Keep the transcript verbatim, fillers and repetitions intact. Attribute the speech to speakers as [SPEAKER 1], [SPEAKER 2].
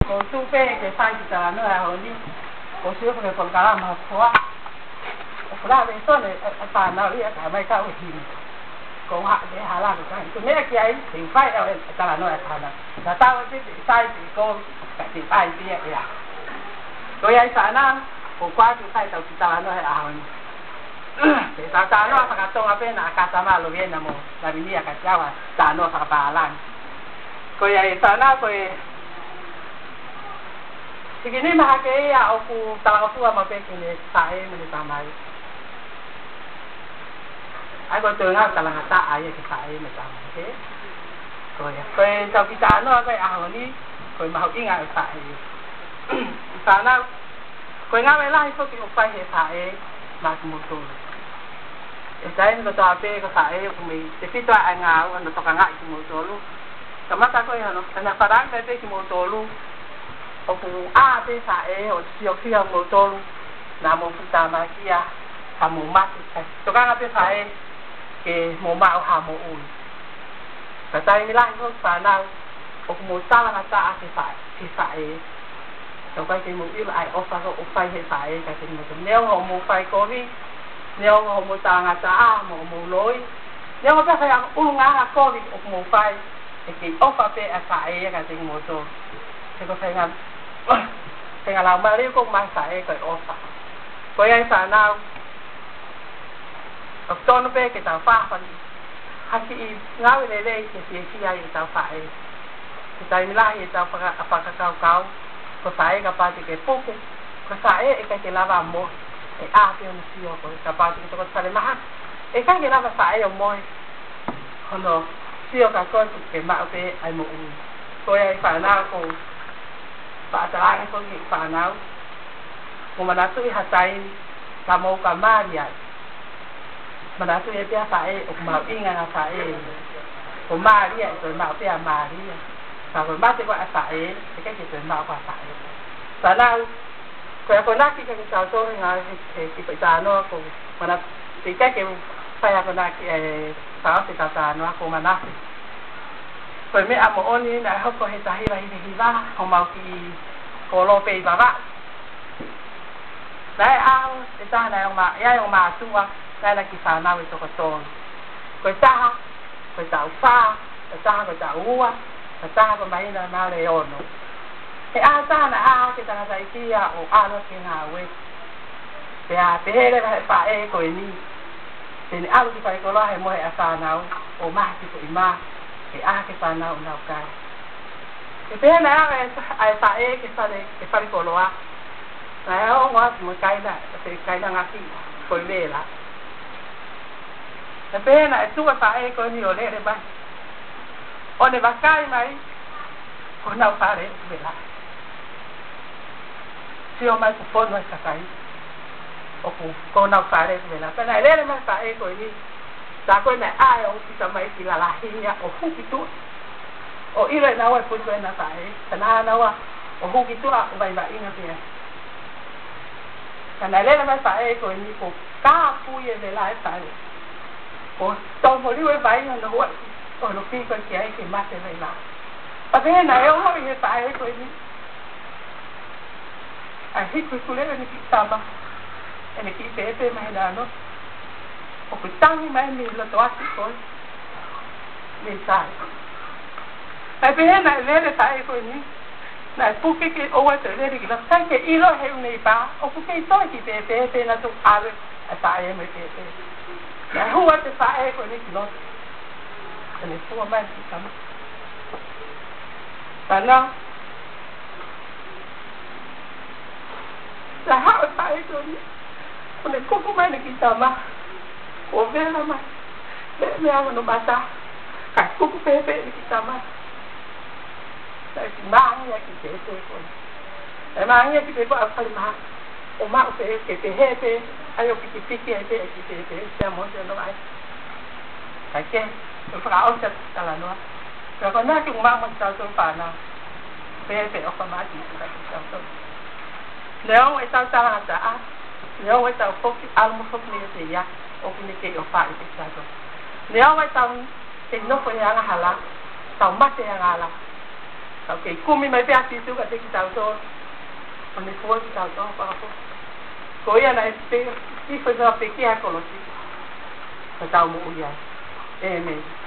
[SPEAKER 1] 我苏北给发起的那还好哩，我学会放假了嘛，好啊。我那边说的呃办那里还没搞起，讲下你下啦就讲，做咩嘅停快又得啦，那来谈啦。那到这比赛比个停快啲呀。我喺sana啦，我挂住快就得啦，那系啊。其實sana啦，發覺中阿邊那家sama路邊那麼，那邊啲啊家家話sana發巴蘭，佢係sana佢。Sige mah kay ya aku talang aku ama pe kini sae meni tamai. Aku tengah talang ata aye ki sae me tamai ke. Ko ya. Ko sau khi ta no kai a ni ko ma học inga sae. Sana ko nga me lai ko ki upai he sae ma mu tu. E sae ko ta pe ko sae ko me te fi to anga o no to kanga ki mu tu lu. Kamata ko ya no na parang pe ki mu tu lu. Aku a pe sae o sio kia mo tolu na mo puta ma kia ha mo ma to ka pe sae ke mo ma o ha mo un ta tai mi lai ko sa na o mo sa la ta a ke sae ke sae to ka ke mo i ai o sa ko o fai he sae ka ke mo neo ho mo fai ko vi neo ho mo ta nga ta a mo mo loi neo pe fa u nga ha ko vi o mo fai ke o fa pe a sae ka ke mo to ke ko fa nga Tengah lama ni kau masak kau ofa. Kau yang sana, waktu nu pe kita faham. Hati ngau ni le kita siapa kita faham. Kita inilah kita apa apa kau kau. Kau saya kapal kita pukul. Kau saya ikan kita lava mo. Eh ah tu mesti apa kapal kita kau cari mahal. Ikan kita lava saya yang mo. Kalau siapa kau kita mak pe ai mo. Kau yang sana kau Pak Tarang ko ni panaw kung manato ihatay kamo ka Maria manato e pia sae o ma inga na sae o Maria so ma pia Maria sa ko mate ko sae e ke ke ma ko sae sana ko ko na ki ke sa so nga e ki pa ta no ko mana ti ke ke pa ya ko na ki e sa ti ta ta no ko mana Koe me amo oni na hoko he tahira hi hi wa ho mau ki ko lo pe ba ba. Dai ao e ta na ma ya yo ma tua dai la ki sa na we to ko to. Ko ta ko ta fa ta ko ta ua ta ko mai na na le ono. E a ta na a ki ta na sai ki ya o a no ki na we. Pe a pe le ba pa e ko ni. Te ni a ki pa ko la he mo he a sa na o ma ki ko i ma. E a ke sana una ka e pe na ai fa e ke sa de ke fa ko loa na o wa mo kai na te kai na ngaki ko le la e pe na tu fa e ko ni o le le ba o ne ba kai mai ko na fa le be la si o mai ko fo no sa kai o ko ko na fa le be la pe na le le ma fa e ko ni Sa ko na ai o si sa mai sila lahinya o hu kitu o ile na wa pu na sai kana na wa o hu kitu a bai ba inga pia kana le na sai ko ni ko ka pu ye de la sai o to mo li we bai na no wa o no pi ko ki ai ki ma se lai la pa pe na yo ho ye sai ko ni ai hi ku ku le ni ki ta ba ene ki pe pe mai na no o ku tang mai mi lo to asi ko ni sai ai pe na le le sai ko ni na pu ke ke o wa te le ki la sai ke i lo he ni ba o ku ke to ki pe pe pe na to a le a sai me pe pe na hu wa te sai ko ni ki lo ni fu ma ki sam sana la ha sai ko ni o ne ko ko mai ni ki sama o vela ma le me amo no bata ka ku ku pepe ki tama sai ma ya ki te te ko e ma ya ki te ko afal ma o ma o pe ke te he pe ayo ki ki ki te ki te te se mo se no ai ka ke o fra o se ta la no ka ko na ki ma mo sa so pa na pe pe o pa ma ki ka sa so leo e ta ta la ta a leo e ta ko ki al mo so ni te ya o kini ke o fa i sa so leo wa tau te no ko ya hala tau mate ya ala ok kumi mai pia si suka te ki tau to ane ko ki tau to pa ko ko ia na pe ki fa na pe ki ha ko lo si ka tau mo ia e me